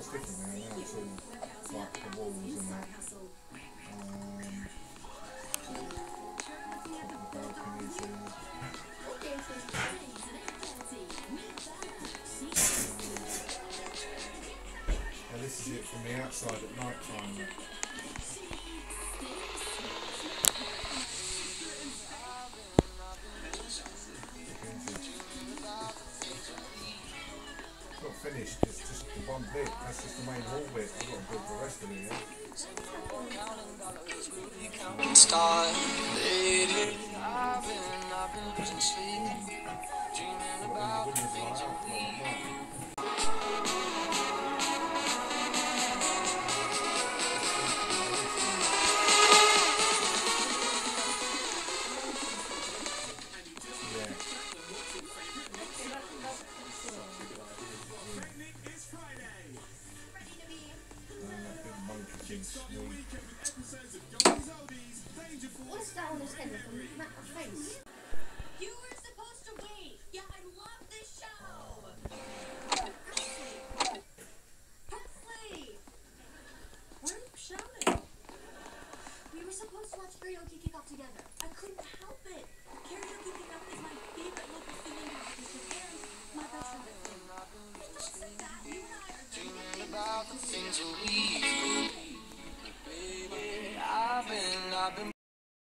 it's different now. Now it's all like the walls and that. The balconies and now this is it from the outside at night time. It's not finished, it's just the one bit, that's just the main hall bit. I've got to build the rest of it, yeah? What's that on his head with a face?